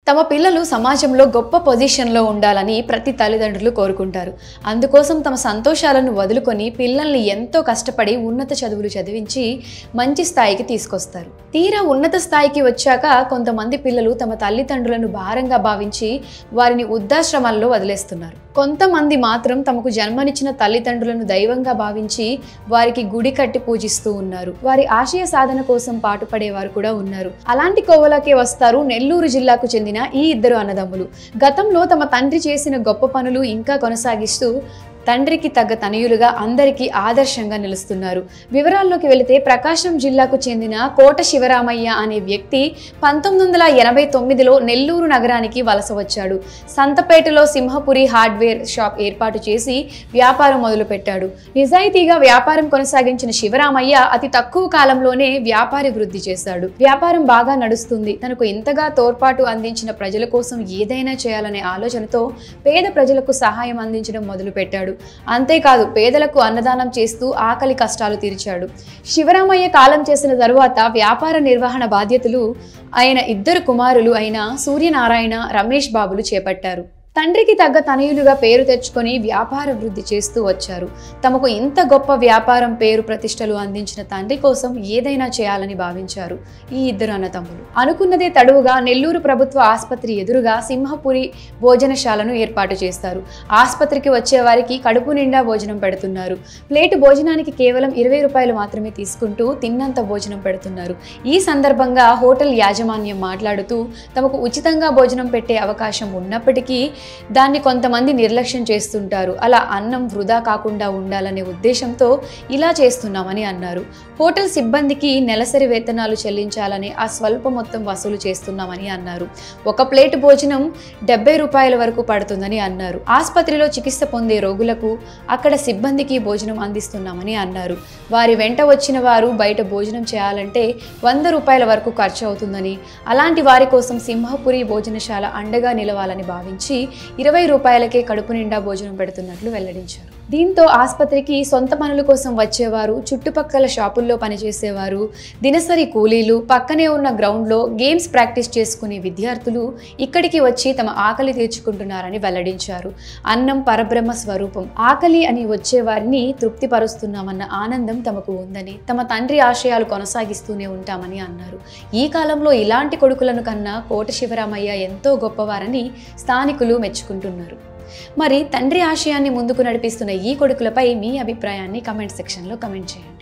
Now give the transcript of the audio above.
తమ పిల్లలు సమాజంలో గొప్ప పొజిషన్లో ఉండాలని ప్రతి తల్లిదండ్రులు కోరుకుంటారు. అందుకోసం తమ సంతోషాలను వదులుకొని పిల్లల్ని ఎంతో కష్టపడి ఉన్నత చదువులు చదివించి మంచి స్థాయికి తీసుకొస్తారు. తీరా ఉన్నత స్థాయికి వచ్చాక కొంతమంది పిల్లలు తమ తల్లిదండ్రులను భారంగా భావించి వారిని వృద్ధాశ్రమాల్లో వదిలేస్తున్నారు. కొంతమంది మాత్రం తమకు జన్మనిచ్చిన తల్లిదండ్రులను దైవంగా భావించి వారికి గుడి కట్టి పూజిస్తూ ఉన్నారు. వారి ఆశయ సాధన కోసం పాటుపడేవారు కూడా ఉన్నారు. అలాంటి కోవలకే వస్తారు నెల్లూరు జిల్లాకు చెందిన ఈ ఇద్దరు అన్నదమ్ములు. గతంలో తమ తండ్రి చేసిన గొప్ప పనులు ఇంకా కొనసాగిస్తూ తండ్రికి తగ్గ తనయులుగా అందరికీ ఆదర్శంగా నిలుస్తున్నారు. వివరాల్లోకి వెళితే ప్రకాశం జిల్లాకు చెందిన కోట శివరామయ్య అనే వ్యక్తి 1989లో నెల్లూరు నగరానికి వలస వచ్చాడు. సంతపేటలో సింహపురి హార్డ్వేర్ షాప్ ఏర్పాటు చేసి వ్యాపారం మొదలుపెట్టాడు. నిజాయితీగా వ్యాపారం కొనసాగించిన శివరామయ్య అతి తక్కువ కాలంలోనే వ్యాపారాభివృద్ధి చేశాడు. వ్యాపారం బాగా నడుస్తుంది. తనకు ఇంతగా తోడ్పాటు అందించిన ప్రజల కోసం ఏదైనా చేయాలనే ఆలోచనతో పేద ప్రజలకు సహాయం అందించడం మొదలుపెట్టాడు. అంతేకాదు పేదలకు అన్నదానం చేస్తూ ఆకలి కష్టాలు తీర్చాడు. శివరామయ్య కాలం చేసిన తరువాత వ్యాపార నిర్వహణ బాధ్యతలు ఆయన ఇద్దరు కుమారులు అయిన సూర్యనారాయణ, రమేష్ బాబులు చేపట్టారు. తండ్రికి తగ్గ తనయులుగా పేరు తెచ్చుకొని వ్యాపార వృద్ధి చేస్తూ వచ్చారు. తమకు ఇంత గొప్ప వ్యాపారం పేరు ప్రతిష్టలు అందించిన తండ్రి కోసం ఏదైనా చేయాలని భావించారు ఈ ఇద్దరు అన్నతమ్ములు. అనుకున్నదే తడువుగా నెల్లూరు ప్రభుత్వ ఆసుపత్రి ఎదురుగా సింహపురి భోజనశాలను ఏర్పాటు చేస్తారు. ఆసుపత్రికి వచ్చే వారికి కడుపు నిండా భోజనం పెడుతున్నారు. ప్లేటు భోజనానికి కేవలం 20 రూపాయలు మాత్రమే తీసుకుంటూ తిన్నంత భోజనం పెడుతున్నారు. ఈ సందర్భంగా హోటల్ యాజమాన్యం మాట్లాడుతూ తమకు ఉచితంగా భోజనం పెట్టే అవకాశం ఉన్నప్పటికీ దాన్ని కొంతమంది నిర్లక్ష్యం చేస్తుంటారు. అలా అన్నం వృధా కాకుండా ఉండాలనే ఉద్దేశంతో ఇలా చేస్తున్నామని అన్నారు. హోటల్ సిబ్బందికి నెలసరి వేతనాలు చెల్లించాలని ఆ స్వల్ప మొత్తం వసూలు చేస్తున్నామని అన్నారు. ఒక ప్లేట్ భోజనం 70 రూపాయల వరకు పడుతుందని అన్నారు. ఆసుపత్రిలో చికిత్స పొందే రోగులకు అక్కడ సిబ్బందికి భోజనం అందిస్తున్నామని అన్నారు. వారి వెంట వచ్చిన వారు బయట భోజనం చేయాలంటే 100 రూపాయల వరకు ఖర్చు అవుతుందని, అలాంటి వారి కోసం సింహపురి భోజనశాల అండగా నిలవాలని భావించి 20 రూపాయలకే కడుపు నిండా భోజనం పెడుతున్నట్లు వెల్లడించారు. దీంతో ఆసుపత్రికి సొంత పనుల కోసం వచ్చేవారు, చుట్టుపక్కల షాపుల్లో పనిచేసేవారు, దినసరి కూలీలు, పక్కనే ఉన్న గ్రౌండ్లో గేమ్స్ ప్రాక్టీస్ చేసుకునే విద్యార్థులు ఇక్కడికి వచ్చి తమ ఆకలి తీర్చుకుంటున్నారని వెల్లడించారు. అన్నం పరబ్రహ్మ స్వరూపం. ఆకలి అని వచ్చేవారిని తృప్తిపరుస్తున్నామన్న ఆనందం తమకు ఉందని, తమ తండ్రి ఆశయాలు కొనసాగిస్తూనే ఉంటామని అన్నారు. ఈ కాలంలో ఇలాంటి కొడుకులను కన్నా కోట శివరామయ్య ఎంతో గొప్పవారని స్థానికులు మెచ్చుకుంటున్నారు. మరి తండ్రి ఆశయాన్ని ముందుకు నడిపిస్తున్న ఈ కొడుకులపై మీ అభిప్రాయాన్ని కమెంట్ సెక్షన్లో కమెంట్ చేయండి.